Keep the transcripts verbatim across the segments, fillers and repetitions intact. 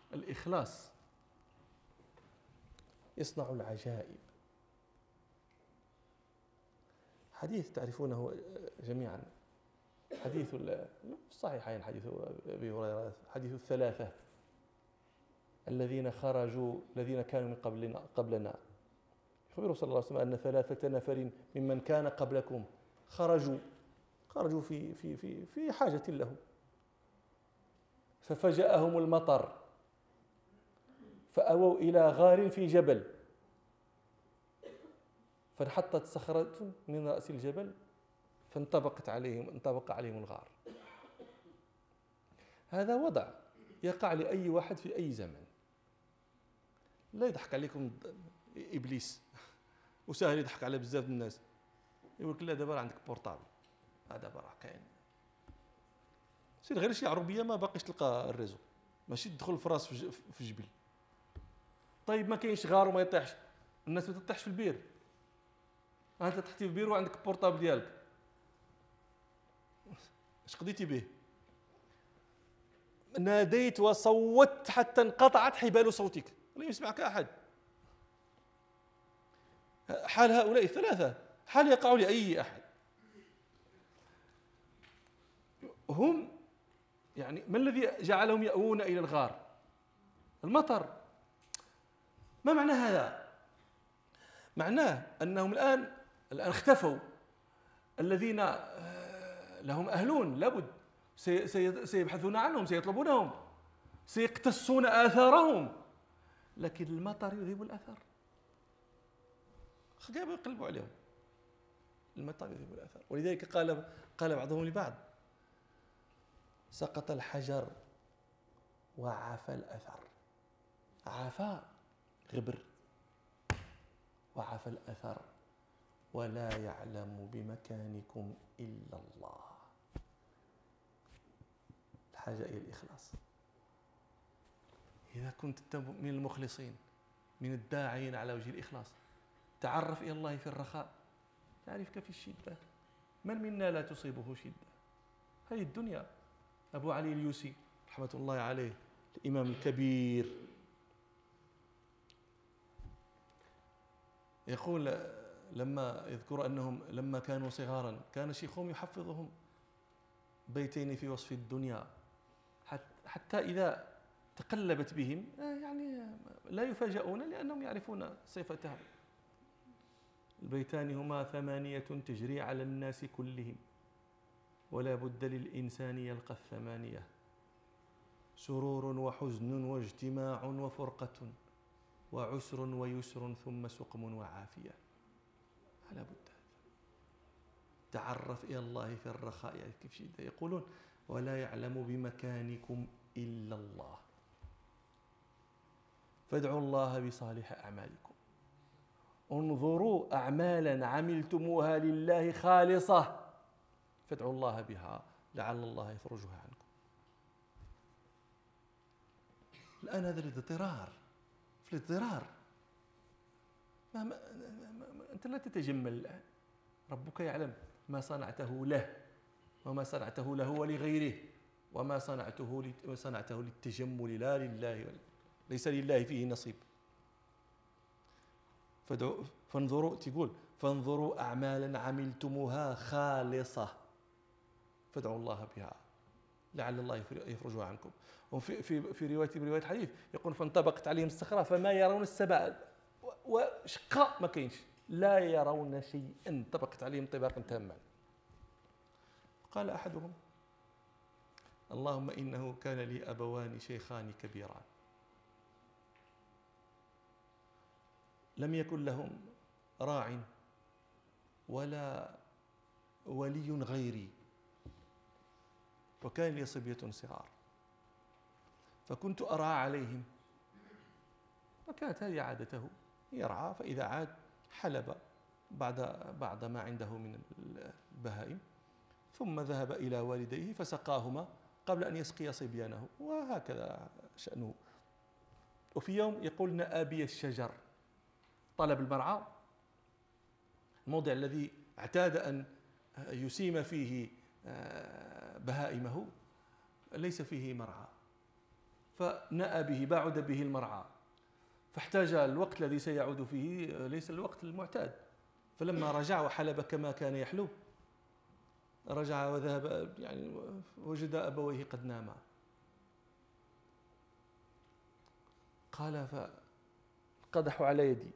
الإخلاص يصنع العجائب. حديث تعرفونه جميعا، حديث الصحيحين، حديث أبي هريرة، حديث الثلاثة الذين خرجوا الذين كانوا من قبلنا قبلنا يخبر صلى الله عليه وسلم أن ثلاثة نفر ممن كان قبلكم خرجوا خرجوا في في في في حاجة لهم، ففجأهم المطر فأووا إلى غار في جبل، فانحطت صخرة من رأس الجبل فانطبقت عليهم انطبق عليهم الغار. هذا وضع يقع لأي واحد في أي زمن. لا يضحك عليكم إبليس، وسهل يضحك على بزاف الناس، يقول لك لا دابا راه عندك بورطابل، هذا دابا راه كاين، سير غير شي عربيه ما باقيش تلقى الريزو، ماشي تدخل في راس في جبل. طيب ما كاينش غار وما يطيحش، الناس ما تطيحش في البير، انت تحتي في البير وعندك بورطابل ديالك، اش قضيتي به؟ ناديت وصوت حتى انقطعت حبال صوتك، لا يسمعك احد. حال هؤلاء الثلاثه حال يقع لاي احد. هم يعني ما الذي جعلهم يأوون الى الغار؟ المطر. ما معنى هذا؟ معناه انهم الان الان اختفوا، الذين لهم اهلون لابد سيبحثون عنهم، سيطلبونهم، سيقتصون آثارهم، لكن المطر يذهب الأثر. خجابوا يقلبوا عليهم، المطر يذهب الأثر. ولذلك قال قال بعضهم لبعض: سقط الحجر وعفى الأثر. عفى غبر، وعفى الأثر، ولا يعلم بمكانكم إلا الله. الحاجة إلى الإخلاص. إذا كنت من المخلصين، من الداعين على وجه الإخلاص، تعرف إلى الله في الرخاء يعرفك في الشدة. من منا لا تصيبه شدة؟ هذه الدنيا. أبو علي اليوسي رحمة الله عليه، الإمام الكبير، يقول لما يذكر أنهم لما كانوا صغارا كان شيخهم يحفظهم بيتين في وصف الدنيا، حتى إذا تقلبت بهم يعني لا يفاجؤون لأنهم يعرفون صفتها. البيتان هما: ثمانية تجري على الناس كلهم، ولا بد للإنسان يلقى الثمانية: سرور وحزن واجتماع وفرقة، وعسر ويسر، ثم سقم وعافية. لا بد. تعرف إلى الله في الرخاء يعرفك في الشدة. يقولون: ولا يعلم بمكانكم إلا الله. فادعوا الله بصالح أعمالكم، انظروا أعمالا عملتموها لله خالصة، فادعوا الله بها لعل الله يفرجها عنكم. الآن هذا الاضطرار، في الاضطرار ما ما ما أنت لا تتجمل الآن. ربك يعلم ما صنعته له وما صنعته له ولغيره، وما صنعته صنعته للتجمل لا لله، ليس لله فيه نصيب. فادعوا فانظروا تقول فانظروا أعمالا عملتموها خالصة، فادعوا الله بها لعل الله يفرجها عنكم. وفي في في رواية من رواية الحديث يقول: فانطبقت عليهم الصخرة فما يرون السماء، وشقاء ما كاينش، لا يرون شيئا، انطبقت عليهم طباقا تاما. قال أحدهم: اللهم إنه كان لي أبوان شيخان كبيران، لم يكن لهم راع ولا ولي غيري، وكان لي صبية صغار، فكنت أرعى عليهم، وكانت هذه عادته، يرعى، فإذا عاد حلب بعد بعد ما عنده من البهائم، ثم ذهب إلى والديه فسقاهما قبل أن يسقي صبيانه، وهكذا شأنه. وفي يوم يقول: أبي الشجر، طلب المرعى، الموضع الذي اعتاد أن يسيم فيه بهائمه ليس فيه مرعى، فنأى به، بعد به المرعى، فاحتاج الوقت الذي سيعود فيه ليس الوقت المعتاد. فلما رجع وحلب كما كان يحلب، رجع وذهب يعني وجد أبويه قد ناما. قال فقدحوا على يدي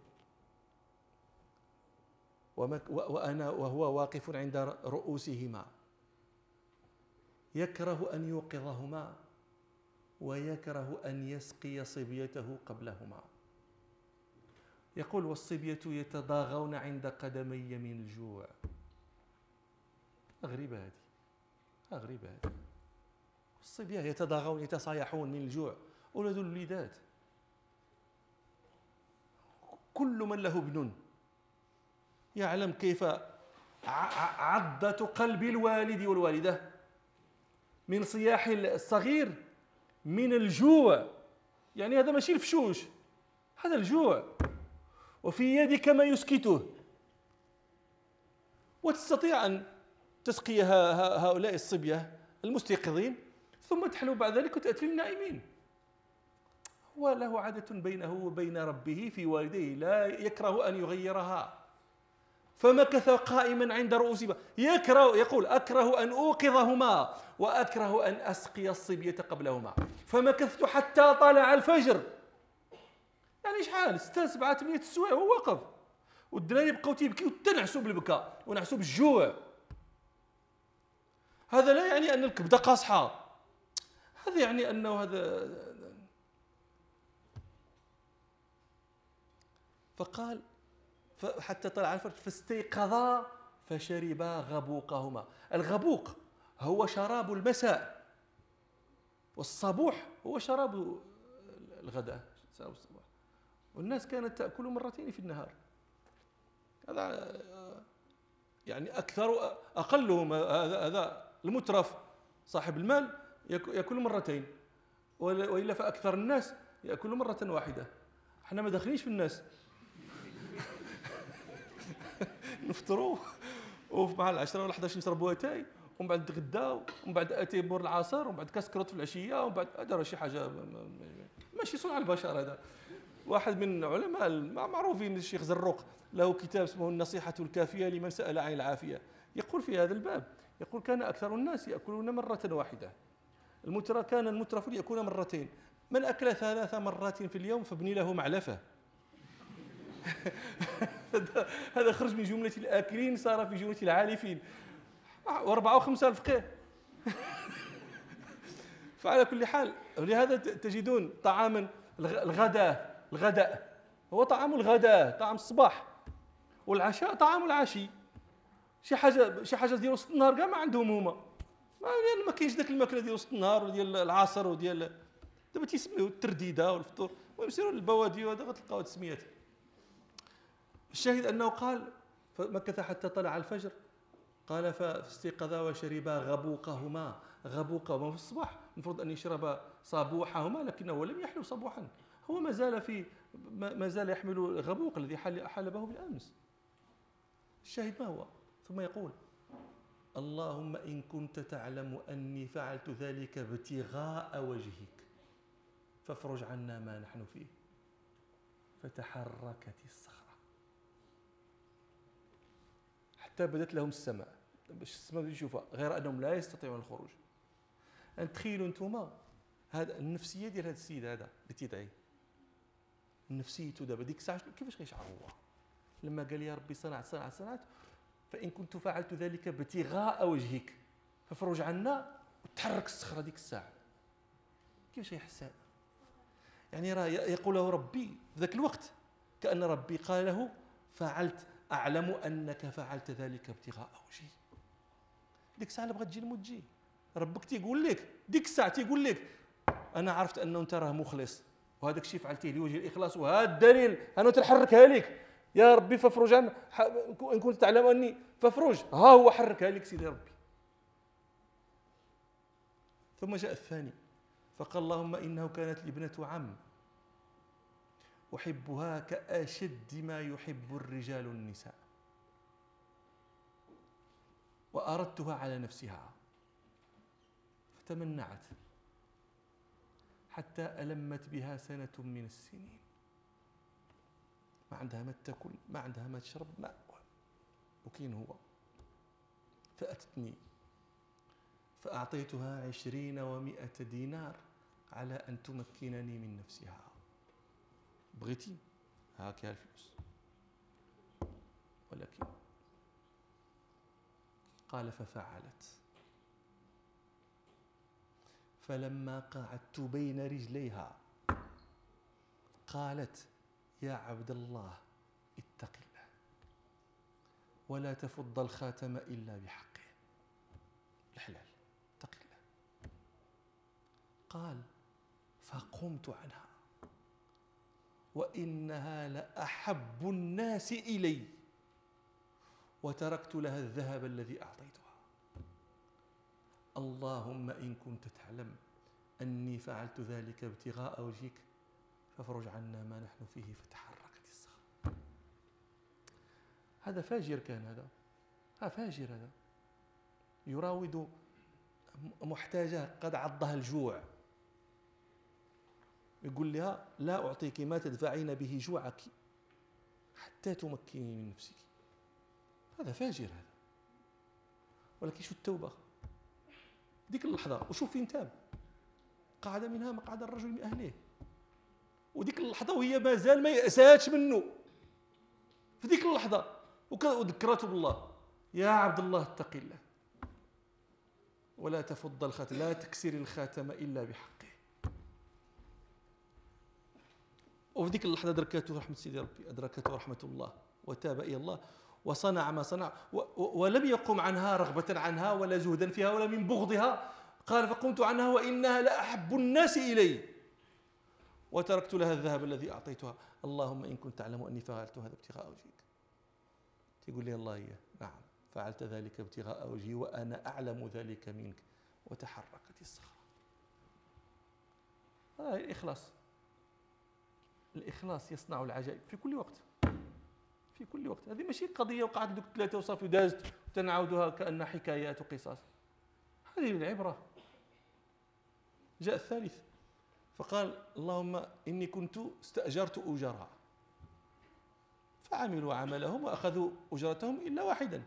وأنا وهو واقف عند رؤوسهما يكره أن يوقظهما ويكره أن يسقي صبيته قبلهما. يقول والصبية يتضاغون عند قدمي من الجوع. غريبة هذه، غريبة هذه. الصبية يتضاغون يتصايحون من الجوع، أولاد الوليدات. كل من له ابن يعلم كيف عضة قلب الوالد والوالدة من صياح الصغير من الجوع. يعني هذا ماشي الفشوش، هذا الجوع، وفي يدك ما يسكته، وتستطيع أن تسقي هؤلاء الصبية المستيقظين ثم تحلو بعد ذلك وتأتي للنائمين. هو له عادة بينه وبين ربه في والديه لا يكره أن يغيرها. فمكث قائما عند رؤوسهما يكره، يقول أكره أن أوقظهما وأكره أن أسقي الصبية قبلهما. فمكثت حتى طلع الفجر. يعني شحال؟ ستة سبعة ثمانية السوايع هو واقف، والدراري بقاو تيبكيو وتنعسوا بالبكاء ونعسوا بالجوع. هذا لا يعني أن الكبدة قاصحة، هذا يعني أنه هذا. فقال حتى طلع الفجر فاستيقظا فشربا غبوقهما. الغبوق هو شراب المساء، والصبوح هو شراب الغداء، شراب الصباح. والناس كانت تأكل مرتين في النهار. هذا يعني أكثر أقلهم هذا المترف صاحب المال يأكل مرتين، وإلا فأكثر الناس يأكل مرة واحدة. احنا ما داخلينش في الناس نفطروا ومع العشرة ولا حداش نشربوا اتاي، ومن بعد نتغداو، ومن بعد اتاي بور العصر، ومن بعد كاس كروت في العشيه، ومن بعد هذا راه شي حاجه ماشي صنع البشر. هذا واحد من علماء المعروفين الشيخ زروق له كتاب اسمه النصيحة الكافية لمن سأل عن العافية، يقول في هذا الباب، يقول كان أكثر الناس يأكلون مرة واحدة. المترف كان المترف يأكل مرتين. من أكل ثلاث مرات في اليوم فابني له معلفة. هذا خرج من جملة الآكلين صار في جملة العالفين، وأربعة وخمسة الفقيه. فعلى كل حال لهذا تجدون طعاما الغداء، الغداء هو طعام الغداء، طعام الصباح، والعشاء طعام العشي. شي حاجه شي حاجه ديال وسط النهار كاع ما عندهم هما، ما يعني ما كاينش داك الماكله ديال وسط النهار وديال العصر وديال دابا تيسميوه الترديده والفطور. المهم سيروا للبوادي وهذا غتلقاو هاد السميات. الشاهد انه قال فمكث حتى طلع الفجر. قال فاستيقظا وشربا غبوقهما. غبوقهما في الصباح المفروض ان يشرب صبوحهما، لكنه لم يحلو صبوحا، هو ما زال في ما زال يحمل الغبوق الذي حلبه بالامس. الشاهد ما هو؟ ثم يقول اللهم إن كنت تعلم أني فعلت ذلك ابتغاء وجهك فافرج عنا ما نحن فيه. فتحركت الصخرة حتى بدت لهم السماء، باش السماء يشوفها، غير أنهم لا يستطيعون الخروج. أن تخيلوا أنتم هذا النفسية ديال هذا السيد هذا اللي تيدعي، نفسيته دابا ديك الساعة كيفاش غيشعر هو لما قال يا ربي صنعت صنعت صنعت فإن كنت فعلت ذلك ابتغاء وجهك فافرج عنا، وتحرك الصخرة ديك الساعة. كيفاش يحس؟ يعني راه يقول له ربي ذاك الوقت كأن ربي قال له فعلت، أعلم أنك فعلت ذلك ابتغاء وجهي. ديك الساعة اللي بغات تجي الموت تجي، ربك تيقول لك ديك الساعة تيقول لك أنا عرفت أنه أنت راه مخلص وهذاك الشيء فعلتيه لوجه الإخلاص، وهذا الدليل أنا تنحركها لك يا ربي فافرج عن إن كنت تعلم أني فافرج، ها هو حركها لك سيدي ربي. ثم جاء الثاني فقال اللهم إنه كانت لي ابنة عم أحبها كأشد ما يحب الرجال النساء وأردتها على نفسها فتمنعت حتى ألمت بها سنة من السنين، ما عندها ما تاكل، ما عندها ما تشرب، ما وكين هو. فأتتني فأعطيتها عشرين ومائة دينار على أن تمكنني من نفسها. بغيتي هاكي الفلوس، ولكن قال ففعلت. فلما قعدت بين رجليها قالت يا عبد الله اتق الله ولا تفض الخاتم إلا بحقه، الحلال، اتق الله. قال فقمت عنها وإنها لأحب الناس إلي وتركت لها الذهب الذي أعطيتها. اللهم إن كنت تعلم أني فعلت ذلك ابتغاء وجهك فافرج عنا ما نحن فيه. فتحركت الصخرة. هذا فاجر كان، هذا ها فاجر، هذا يراود محتاجة قد عضها الجوع، يقول لها لا أعطيك ما تدفعين به جوعك حتى تمكني من نفسك. هذا فاجر هذا. ولكن شو التوبة ديك اللحظة؟ وشوف فين تاب، قعد منها مقعد الرجل من أهله، وديك اللحظة وهي ما زال ما يأساتش منه في ديك اللحظة، وذكرته بالله يا عبد الله اتق الله ولا تفض الخاتم، لا تكسر الخاتم إلا بحقه. وفي ذيك اللحظة أدركته رحمة سيدي ربي، أدركته رحمة الله وتاب إلى الله وصنع ما صنع، ولم يقم عنها رغبة عنها ولا زهدا فيها ولا من بغضها. قال فقمت عنها وإنها لأحب الناس إلي وتركت لها الذهب الذي أعطيتها. اللهم إن كنت تعلم أني فعلت هذا ابتغاء وجهك. تقول لي الله إياه نعم فعلت ذلك ابتغاء وجهي وأنا أعلم ذلك منك. وتحركت الصخرة. هذا الإخلاص. الإخلاص يصنع العجائب في كل وقت، في كل وقت. هذه ماشي قضية وقعت دوك ثلاثة وصافي ودازت وتنعودها كأنها حكايات وقصص. هذه العبرة. جاء الثالث فقال اللهم إني كنت استأجرت أجراء فعملوا عملهم وأخذوا أجرتهم إلا واحدا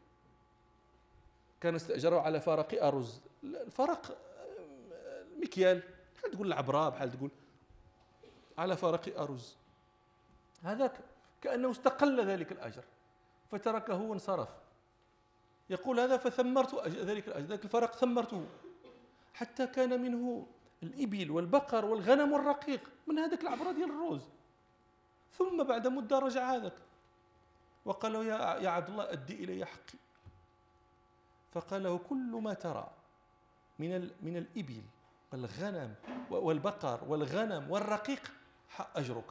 كان استأجروا على فرق أرز. الفرق مكيال، بحال تقول العبرة، بحال تقول على فرق أرز. هذاك كأنه استقل ذلك الأجر فتركه وانصرف. يقول هذا فثمرت ذلك الأجر، ذلك الفرق ثمرته حتى كان منه الإبل والبقر والغنم والرقيق من هذاك العبرة ديال الروز. ثم بعد مدة رجع هذاك وقال له يا عبد الله أدي إلي حقي. فقال له كل ما ترى من من الإبل والغنم والبقر والغنم والرقيق أجرك.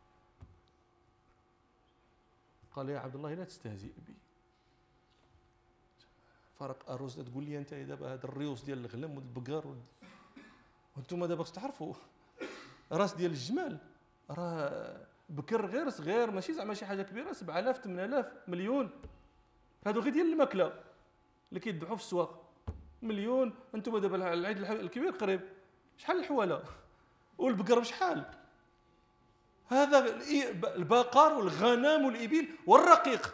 قال يا عبد الله لا تستهزئ بي، فرق أروز تقول لي أنت دابا هذا الريوس ديال الغنم والبقر وانتم دابا خص تعرفوا راس ديال الجمال راه بكر غير صغير ماشي زعما شي حاجه كبيره، سبعة آلاف ثمانية آلاف مليون هادو غير ديال الماكله اللي كيذبحوا في السواق. مليون. انتم دابا العيد الكبير قريب، شحال الحواله والبقر بشحال؟ هذا البقر والغنم والإبل والرقيق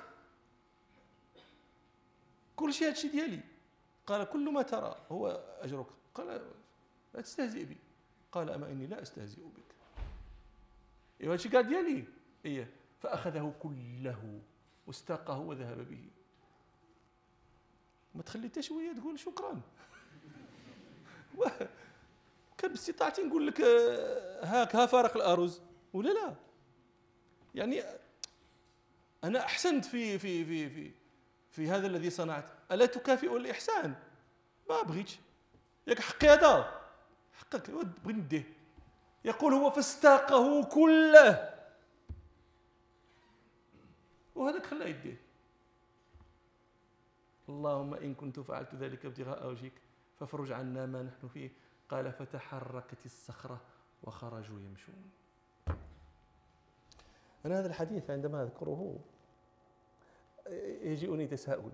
كل شيء هادشي ديالي. قال كل ما ترى هو أجرك. قال لا تستهزئ بي. قال أما إني لا أستهزئ بك. إيه هادشي كاع ديالي. إيه. فأخذه كله واستاقه وذهب به. ما تخلي حتى شويه تقول شكرا. كان باستطاعتي نقول لك هاك ها فارق الأرز ولا لا. يعني أنا أحسنت في في في في في هذا الذي صنعت، ألا تكافئ الإحسان؟ ما بغيتش. ياك حقي هذا حقك بغي نديه. يقول هو فاستاقه كله وهذاك خلاه يديه. اللهم إن كنت فعلت ذلك ابتغاء وجهك فافرج عنا ما نحن فيه. قال فتحركت الصخرة وخرجوا يمشون. أنا هذا الحديث عندما أذكره يجيئني تساؤل،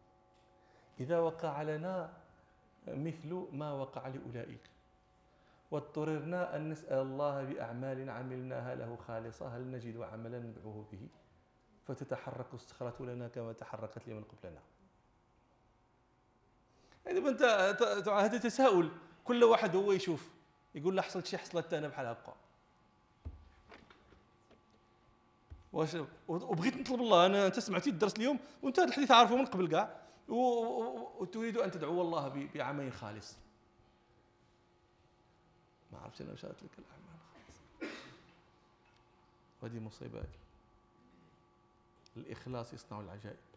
إذا وقع لنا مثل ما وقع لأولئك واضطررنا أن نسأل الله بأعمال عملناها له خالصة هل نجد عملا ندعوه به فتتحرك الصخرة لنا كما تحركت لمن قبلنا. إذا أنت هذا تساؤل، كل واحد هو يشوف يقول له حصلت شي حصلت أنا بحال هكا. واش وبغيت نطلب الله، أنا أنت سمعتي الدرس اليوم وأنت هذا الحديث عارفه من قبل كاع، وتريد أن تدعو الله بعمل خالص. ما عرفتش أنا واش قالت لك الأعمال خالص. وهذه مصيبة. الإخلاص يصنع العجائب.